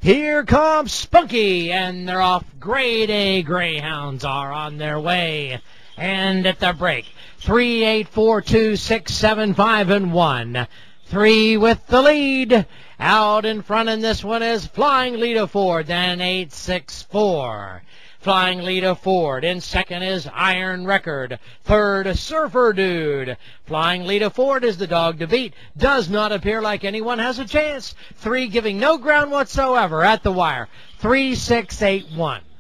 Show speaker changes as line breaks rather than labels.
Here comes Spunky, and they're off. Grade A Greyhounds are on their way. And at the break, 3, 8, 4, 2, 6, 7, 5, and 1. 3 with the lead. Out in front in this one is Flying Lita Ford, then 8, 6, 4. Flying Lita Ford. In second is Iron Record. Third, Surfer Dude. Flying Lita Ford is the dog to beat. Does not appear like anyone has a chance. 3 giving no ground whatsoever at the wire. 3, 6, 8, 1.